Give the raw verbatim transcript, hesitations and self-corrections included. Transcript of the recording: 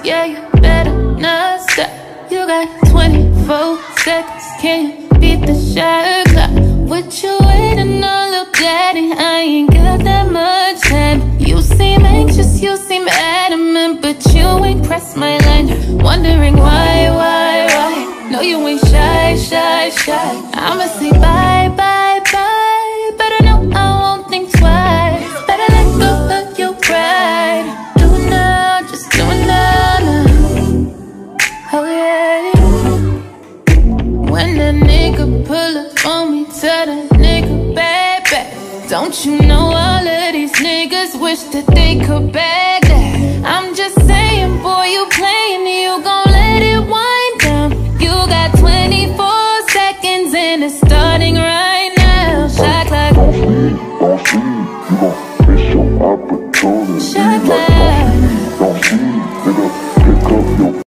yeah, you better not stop. You got twenty-four seconds, can you beat the shot clock? What you waiting on, little daddy? I ain't got that much time. You seem anxious, you seem adamant, but you ain't pressed my line. Wondering why, why, why? No, you ain't shy, shy, shy. I'ma say bye, bye, bye. Better know I won't think twice. Better let go of your pride. Do it now, just do it now, now. Oh yeah. When that nigga pull up on me, tell that nigga back, back. Don't you know all of these niggas wish that they could bag that? I'm just saying, boy, you playing, you gon' let it wind down. You got twenty-four seconds and it's starting right now. Shot clock. Don't sleep, don't sleep, you gon' miss your opportunity. Shot clock. Like, don't sleep, don't sleep, nigga, pick up your